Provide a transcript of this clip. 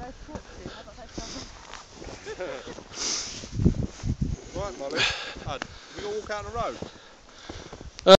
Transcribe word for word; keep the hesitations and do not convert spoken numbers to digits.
Right, Molly. Hud, we gonna walk out on the road?